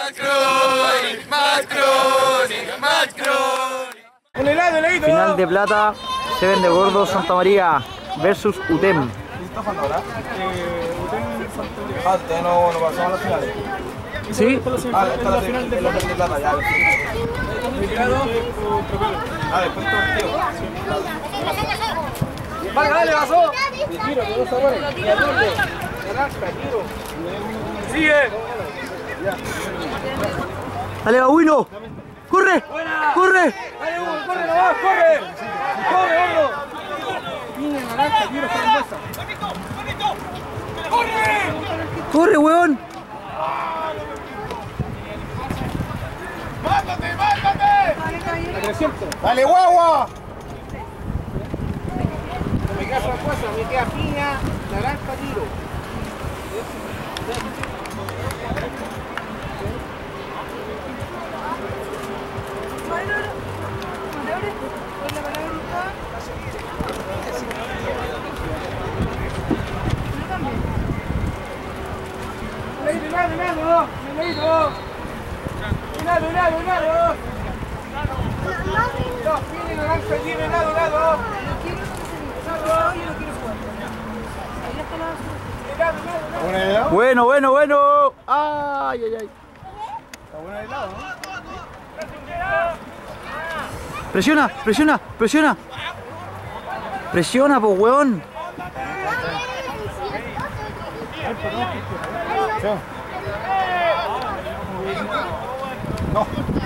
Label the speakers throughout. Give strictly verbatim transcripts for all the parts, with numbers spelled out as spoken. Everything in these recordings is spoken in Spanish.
Speaker 1: Macron, Macron, Macron.
Speaker 2: Un helado, heladito.
Speaker 3: Final de plata, Seven de Gordo Santa María versus U T E M.
Speaker 2: ¿Está jugando ahora? Ah, ya no, no pasamos a las finales.
Speaker 3: ¿Sí?
Speaker 2: Ah, está la final de plata, ya. Ah, después todo el tío. Vale, dale, pasó. Tiro, que dos sabores. Naranja, tiro. Sigue.
Speaker 3: Dale, Babuino. ¡Corre! ¡Corre!
Speaker 2: Dale, Hugo, corre nomás, corre. Corre, Hugo. Niña, naranja, tiro, frambuesa.
Speaker 3: ¡Corre, weón!
Speaker 2: ¡Mátate, mátate! ¡Dale, guagua! Me queda frambuesa, me queda piña, naranja, tiro. ¡Helado, helado! ¡Helado! ¡Helado, helado, helado! ¡No, tiene naranja, tiene helado, helado!
Speaker 3: Bueno, bueno, bueno. Ay, ay, ay.
Speaker 2: Está bueno el helado, ¿no?
Speaker 3: Presiona, presiona, presiona. Presiona, pues, weón.
Speaker 2: No.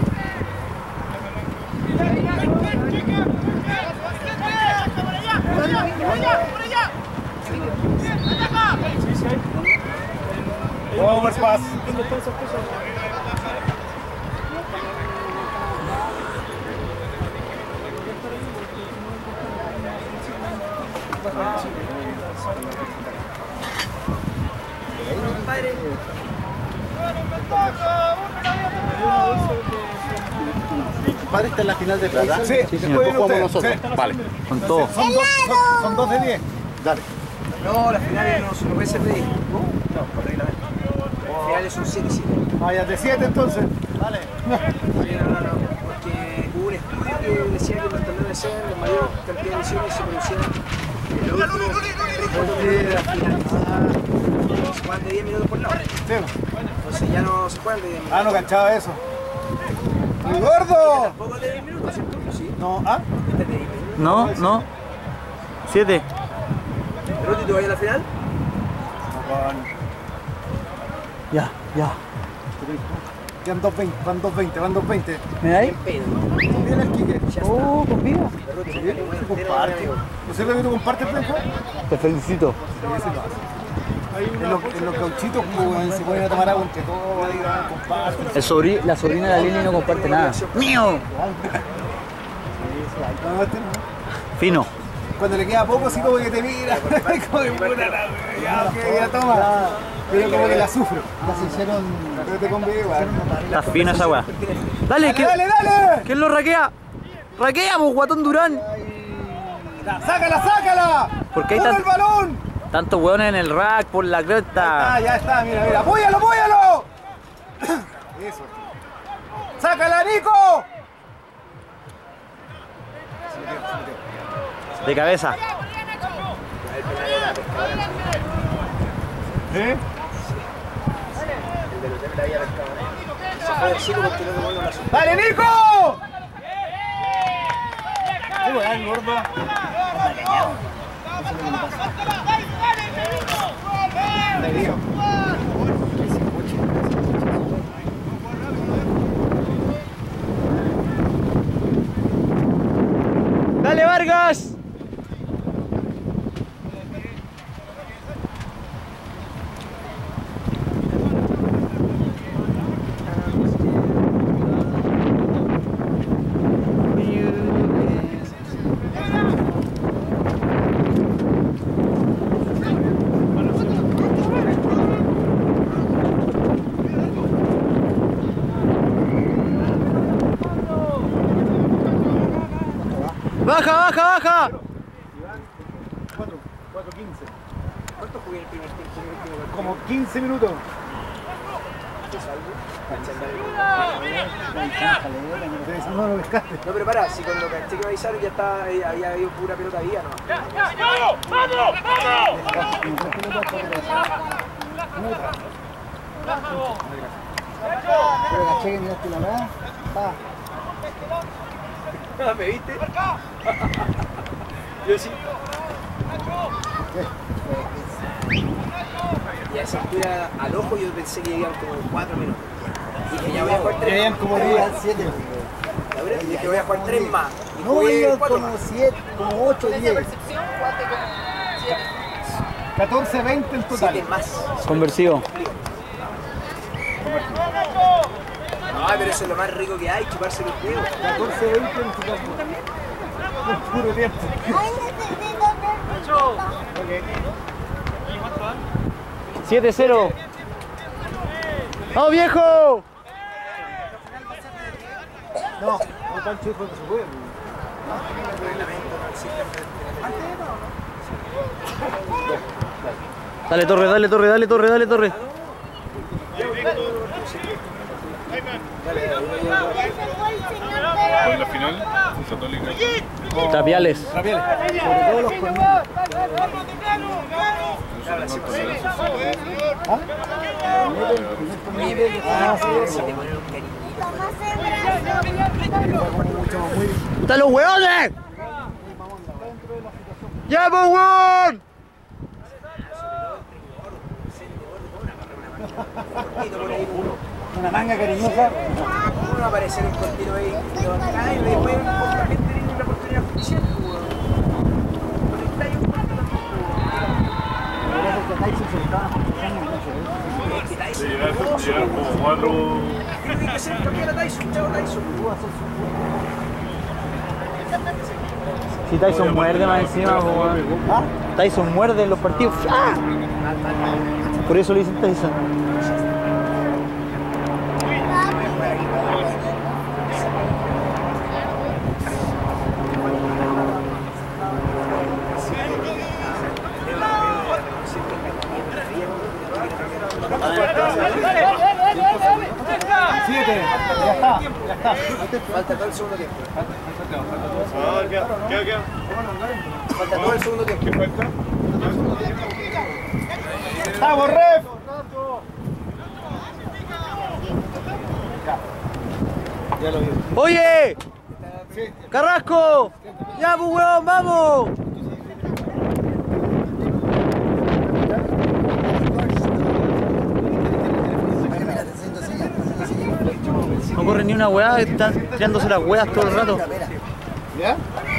Speaker 2: Overpass.
Speaker 4: ¿Padre está en la final de plata?
Speaker 2: Sí,
Speaker 4: sí,
Speaker 2: sí,
Speaker 4: señor. Jugamos
Speaker 2: usted,
Speaker 4: nosotros.
Speaker 2: sí.
Speaker 4: Vale.
Speaker 3: Con todo.
Speaker 2: Son dos, son, son dos de diez.
Speaker 4: Dale.
Speaker 5: No, las finales no, no puede ser de diez. No, por reglamento. Las finales son siete y siete.
Speaker 2: Vaya, de siete entonces. Vale.
Speaker 5: Sí, no, no, no. Porque hubo un estudio que decía que los torneos de sean la mayor cantidad de lesiones se producían en los últimos tres cuartos de la final. Se juegan de diez minutos por lado.
Speaker 2: Sí.
Speaker 5: Entonces ya no se juegan de diez minutos.
Speaker 2: Ah, no cachaba eso. ¡Muy gordo!
Speaker 5: Tampoco de diez minutos, ¿cierto? Sí.
Speaker 2: No, ¿ah?
Speaker 5: Este es de diez minutos.
Speaker 3: No, no. Siete.
Speaker 5: ¿Ruti, tú vas a la final?
Speaker 3: Ya, ya.
Speaker 2: Van dos veinte, van dos veinte, van dos veinte.
Speaker 3: ¿Me da ahí?
Speaker 5: Pedo.
Speaker 2: Viene el Quique.
Speaker 3: Oh, con vida.
Speaker 5: Ruti,
Speaker 2: Sí, se comparte. ¿No sé lo que tú compartes, Penjo?
Speaker 3: Te felicito.
Speaker 2: En los, en los cauchitos pues, se pueden a tomar agua entre todos, digan, comparten.
Speaker 3: El sobri la sobrina de la Lili no comparte nada. ¡Mío! Fino.
Speaker 2: Cuando le queda poco, así como que te mira, como que puta la ya, ok, ya toma. Pero como que la sufro.
Speaker 4: Las hicieron.
Speaker 2: Pero te conviene igual.
Speaker 3: Está fina esa weá. Dale,
Speaker 2: Dale,
Speaker 3: que,
Speaker 2: dale, dale.
Speaker 3: ¿quién lo raquea? ¡Raquea, pues, guatón Durán!
Speaker 2: ¡Sácala, sácala!
Speaker 3: ¿Por qué hay
Speaker 2: ¡Toma
Speaker 3: tan-
Speaker 2: el balón!
Speaker 3: Tantos weones en el rack por la
Speaker 2: Ah,
Speaker 3: cresta.
Speaker 2: ya está, mira, mira. ¡Apóyalo, apóyalo! Eso. ¡Sácala, Nico!
Speaker 3: De cabeza.
Speaker 2: ¿Eh? ¡Dale, Nico! ¡Qué weón, gordo!
Speaker 3: ¡Dale, Vargas! ¡Baja, baja, baja!
Speaker 2: cuatro, cuatro quince.
Speaker 5: ¿Cuánto jugué el primer tiempo?
Speaker 2: Como quince minutos.
Speaker 5: ¿Qué salvo?
Speaker 2: No lo pescaste.
Speaker 5: No, pero para, si cuando caché que me avisaron ya estaba, eh, había habido pura pelota vía, ¿no?
Speaker 2: Pero caché que miraste la nada.
Speaker 5: Ah, ¿me viste? Yo sí. Y a esa altura, al ojo, yo pensé que iban como cuatro minutos. Dije, ya voy a jugar tres.
Speaker 2: Llegan como diez, siete.
Speaker 5: Dije, voy a jugar tres más. Y
Speaker 2: No,
Speaker 5: jugué
Speaker 2: iban
Speaker 5: cuatro
Speaker 2: como
Speaker 5: más.
Speaker 2: siete, como ocho, diez. catorce, veinte en total.
Speaker 5: Siete más.
Speaker 3: Conversivo.
Speaker 5: No, pero eso es lo más rico que hay, chuparse los dedos.
Speaker 2: catorce, veinte en total. Puro tiempo.
Speaker 3: siete cero. ¡Vamos, viejo!
Speaker 2: No, no tan chido porque se puede.
Speaker 3: Dale, Torre, dale, Torre, dale, Torre, dale, Torre.
Speaker 1: ¿Cuál es la final? Católica.
Speaker 3: Tapiales.
Speaker 2: Sobre todo los corneros.
Speaker 3: ¡Puta los hueones! ¡Ya, pues, hueón!
Speaker 2: Una manga cariñosa.
Speaker 5: ¿Cómo no va a aparecer el cortino ahí? Pero acá y después también tenéis una oportunidad judicial. Conectáis un corto también.
Speaker 1: Se llegaron, llegaron como cuatro.
Speaker 5: Tiene que ser campeón a Tyson, chao Tyson.
Speaker 3: Si Tyson muerde más encima, pues, weón. Tyson muerde en los partidos. ¡Ah! Por eso le dicen Tyson.
Speaker 2: Siete. Ya está. Ya está.
Speaker 5: Falta todo el segundo tiempo.
Speaker 1: Ah, queda, queda, queda.
Speaker 5: Falta todo el segundo tiempo.
Speaker 1: ¿Qué falta?
Speaker 2: ¡Vamos, ref! Ya lo vi.
Speaker 3: ¡Oye! ¡Carrasco! ¡Ya, pues, huevón, vamos! No corre ni una weá, están tirándose las weas todo el rato.
Speaker 2: ¿Ya?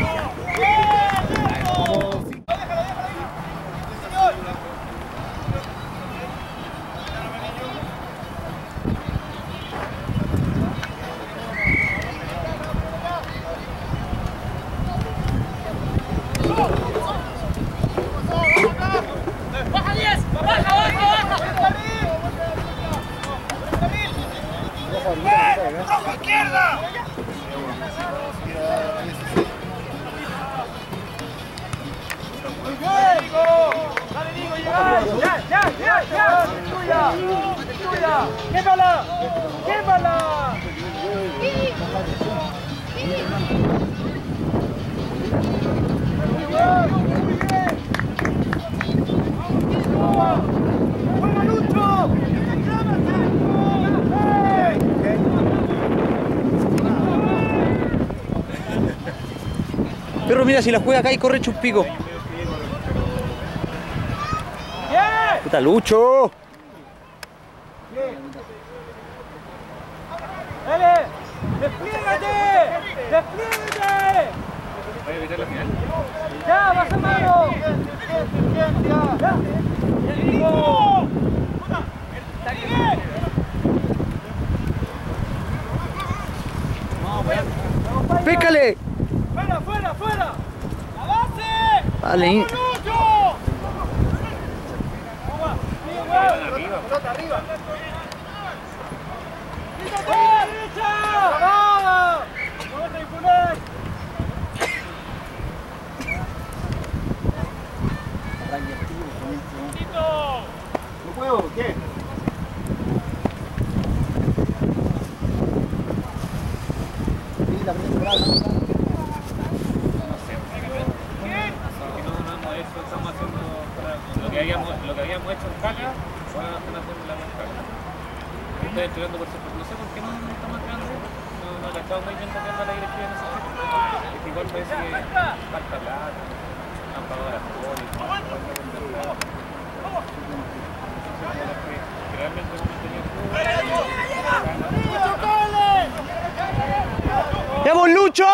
Speaker 3: Perro, mira, si la juega acá y corre chupico. ¡Puta Lucho!
Speaker 6: ¡Dale! ¡Desplígate! ¡Desplígate!
Speaker 1: ¿Vas a evitar la final?
Speaker 6: ¡Ya, vas a mano! ¡Ya! ¡Enemigo!
Speaker 3: ¡Péscale!
Speaker 6: ¡Fuera, fuera, fuera! ¡La base!
Speaker 3: Vale.
Speaker 6: ¡Pelota arriba! ¡Derecha! ¡Vamos! ¡Vamos a imponer!
Speaker 2: ¿No puedo? ¿Qué?
Speaker 1: Estamos haciendo lo que habíamos, lo que habíamos hecho en Caca, ahora están haciendo la Caca. Estoy entregando por supuesto. No sé por qué no estamos entregando. No, no he estado muy bien tocando la directiva en ese sentido. Es que igual parece que falta plata, han pagado las polis, realmente hemos mantenido.
Speaker 3: ¡Vamos, Lucho!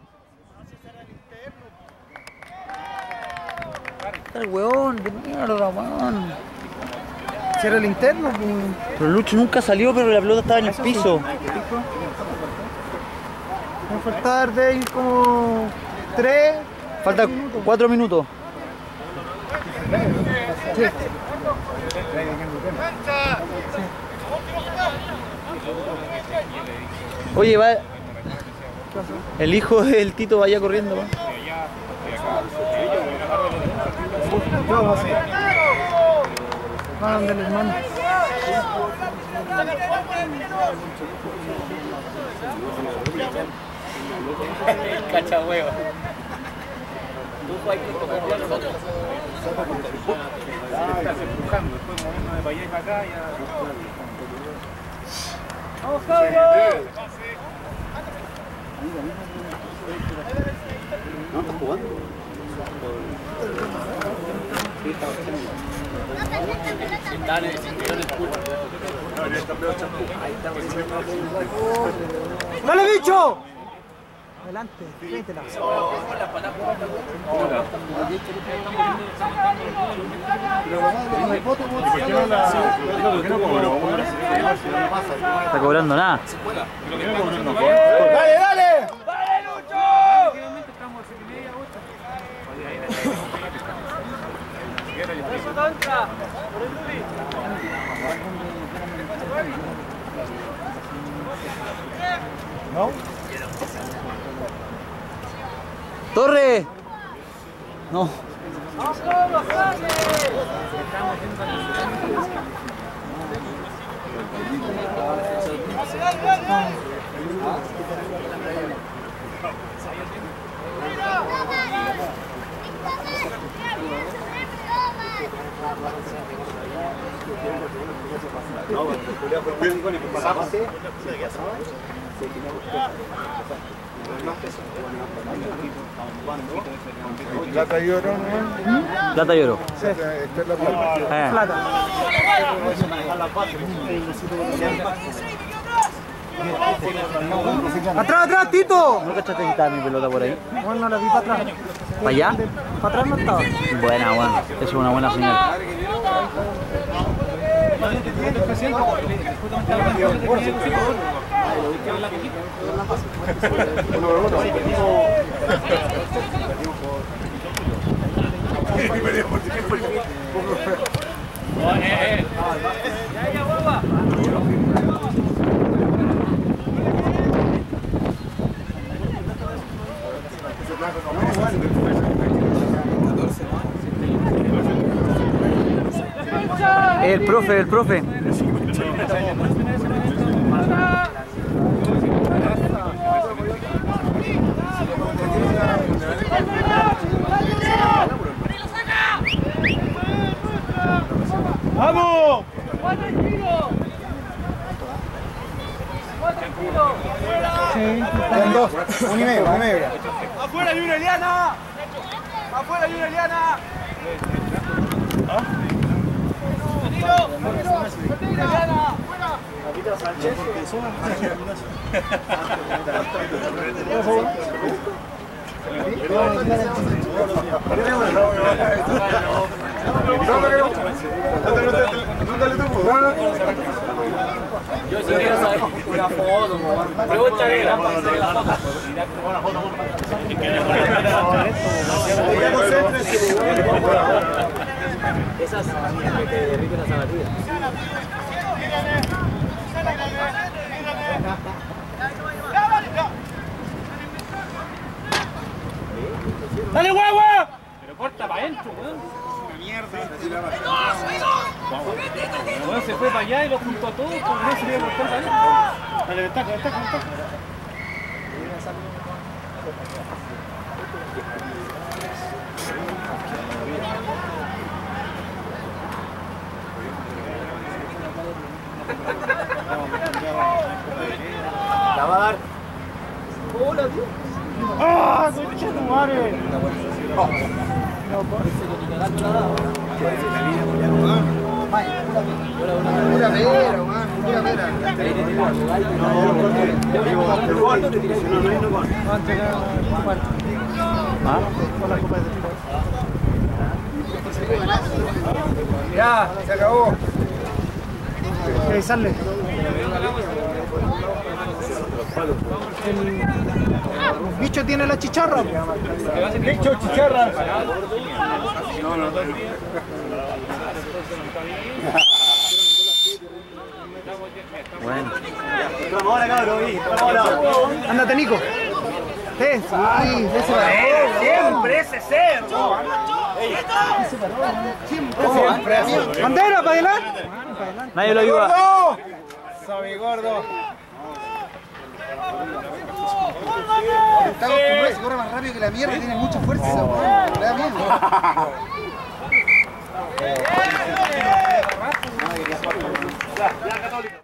Speaker 3: El weón, de mierda, weón.
Speaker 2: Cierra el interno.
Speaker 3: Pero Lucho nunca salió, pero la pelota estaba en el piso.
Speaker 2: Va a faltar de ahí como tres.
Speaker 3: Falta cuatro minutos.
Speaker 2: Sí.
Speaker 3: Oye, va. El hijo del Tito vaya corriendo, weón.
Speaker 2: ¿Qué vamos a hacer? Van del hermano.
Speaker 1: Cacha huevo. Tú hay que copiar nosotros. Estás empujando, después moviendo de para allá y para acá ya.
Speaker 6: ¡Vamos, cabros!
Speaker 4: ¿No estás jugando?
Speaker 2: ¡Dale, bicho! Adelante, métela.
Speaker 3: Está cobrando nada.
Speaker 2: ¡Dale, dale!
Speaker 6: ¡Dale, Lucho! ¡Eso contra! ¡Por el Luli!
Speaker 2: ¿No?
Speaker 3: ¡Torre! No.
Speaker 6: ¡Vamos, Carlos, dale!
Speaker 2: Plata y oro, ¿no?
Speaker 3: Plata y oro.
Speaker 2: Sí. Esta es la plata.
Speaker 3: Eh.
Speaker 2: Plata. ¡Atrás, atrás, Tito!
Speaker 3: ¿No cachaste que estaba mi pelota por ahí?
Speaker 2: Bueno, no la vi para atrás.
Speaker 3: ¿Para allá?
Speaker 2: Para atrás no estaba.
Speaker 3: Buena, bueno. Eso es una buena señal.
Speaker 6: ¡Ya, ya, guapa!
Speaker 3: El profe, el profe.
Speaker 2: ¡Vamos!
Speaker 6: ¡Cuatro tiros! ¡Cuatro tiros!
Speaker 2: Sí, están dos. Un y medio, un y medio.
Speaker 6: ¡Afuera hay una Eliana! ¡Afuera hay una Eliana! ¡Tiro! ¡Tiro! ¡Eliana! ¡Fuera!
Speaker 1: Yo sí quiero saber una foto, pregúntale la foto. Esas que te derriten las zapatillas.
Speaker 6: ¡Dale, guagua!
Speaker 1: Pero corta para adentro, weón. Weón se fue para allá y lo juntó a todos, porque no se le iba a cortar para adentro.
Speaker 2: Dale, ventaja, ventaja, ventaja.
Speaker 5: La va a dar.
Speaker 3: ¡Ah! ¡Concha tu madre!
Speaker 2: Pura vera, man, pura vera. Ya, se acabó.
Speaker 3: Hay que avisarle. El bicho tiene la chicharra.
Speaker 2: Bicho, chicharra.
Speaker 3: Bueno.
Speaker 4: Vamos ahora, cabrón. Vamos ahora.
Speaker 3: Ándate, Nico. Eh, sí, ese va.
Speaker 5: Siempre ese cerdo.
Speaker 2: Siempre.
Speaker 3: Bandera, para adelante. Nadie lo ayuda.
Speaker 2: ¡Gordo! Sabe, gordo. Está acostumbrado, se corre más rápido que la mierda, tiene mucha fuerza esa weón. Le da miedo.